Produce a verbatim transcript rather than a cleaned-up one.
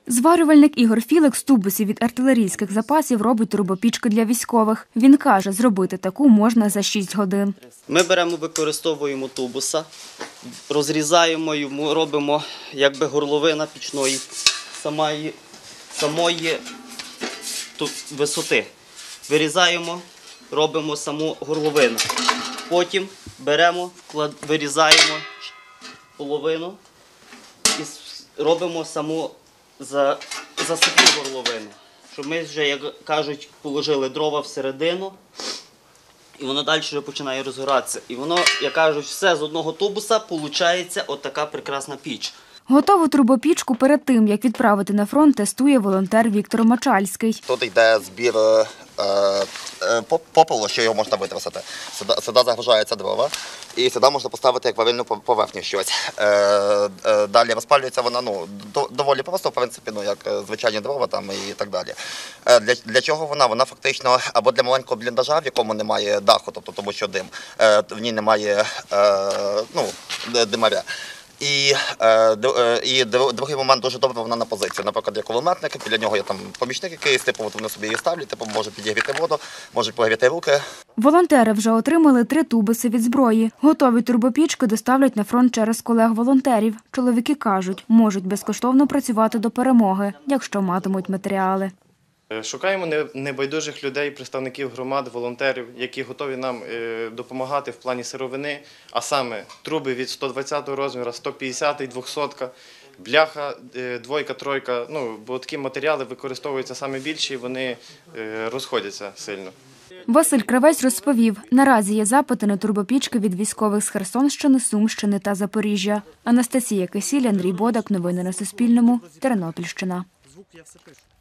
Зварювальник Ігор Філик з тубусів від артилерійських запасів робить турбопічки для військових. Він каже, зробити таку можна за шість годин. Ми беремо, використовуємо тубуса, розрізаємо йому, робимо якби горловина пічної самої, самої висоти. Вирізаємо, робимо саму горловину. Потім беремо, вирізаємо половину і робимо саму за, засипну горловину. Щоб ми вже, як кажуть, положили дрова всередину, і воно далі вже починає розгоратися. І воно, як кажуть, все з одного тубуса виходить отака прекрасна піч. Готову турбопічку перед тим, як відправити на фронт, тестує волонтер Віктор Мачальський. Тут йде збір е, е, попелу, що його можна витрусити. Сюди, сюди загружаються дрова і сюди можна поставити як варильну поверхню щось. Е, е, далі розпалюється вона ну, до, доволі просто, в принципі, ну, як звичайні дрова там, і так далі. Е, для, для чого вона? Вона фактично або для маленького бліндажа, в якому немає даху, тобто тому що дим, е, в ній немає е, ну, димаря. І, е, і другий момент дуже добре вона на позиції. Наприклад, як кулеметник, біля нього є там помічник якийсь, типу, от вони собі її ставлять, типу, може підігріти воду, може погріти руки. Волонтери вже отримали три тубуси від зброї. Готові турбопічки доставлять на фронт через колег-волонтерів. Чоловіки кажуть, можуть безкоштовно працювати до перемоги, якщо матимуть матеріали. Шукаємо небайдужих людей, представників громад, волонтерів, які готові нам допомагати в плані сировини, а саме труби від сто двадцятого розміру, сто п'ятдесятий, двохсотка, бляха, двойка, тройка, ну, бо такі матеріали використовуються саме більше і вони розходяться сильно. Василь Кравець розповів, наразі є запити на турбопічки від військових з Херсонщини, Сумщини та Запоріжжя. Анастасія Кисіль, Андрій Бодак. Новини на Суспільному. Тернопільщина.